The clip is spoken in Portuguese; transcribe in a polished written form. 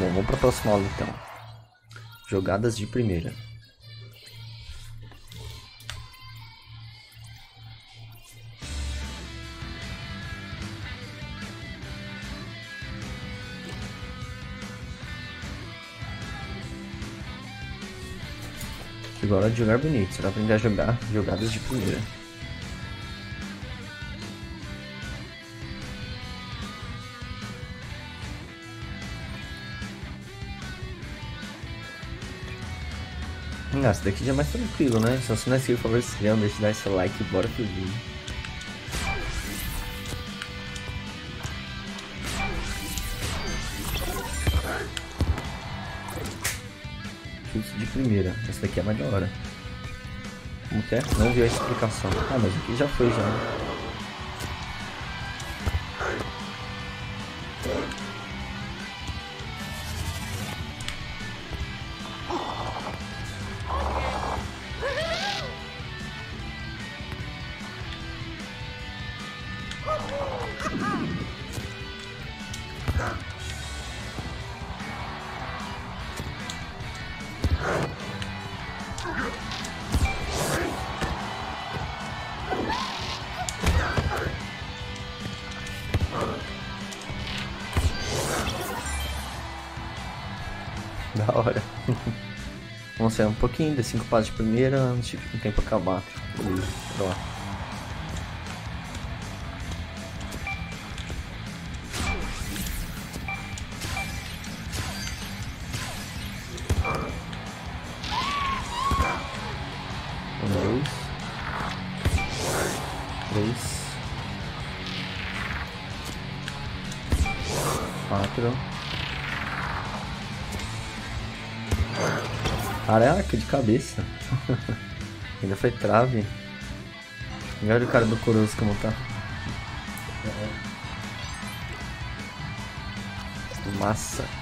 Bom, vamos para a próxima aula então. Jogadas de primeira. Agora de jogar bonito, você vai aprender a jogar jogadas de primeira. Essa daqui já é mais tranquilo, né? Só se não é inscrever, por favor, se inscreva, deixa de dar esse like e bora pro vídeo. Chute de primeira, essa daqui é mais da hora. Como que é? Não viu a explicação. Ah, mas aqui já foi já. Da hora. Vamos sair um pouquinho, de 5 passos de primeira antes do tempo acabar. Beleza, bora lá. Um, 2, 3, 4. Caraca, de cabeça. Ainda foi trave. Olha o cara do Coroso como tá. Massa.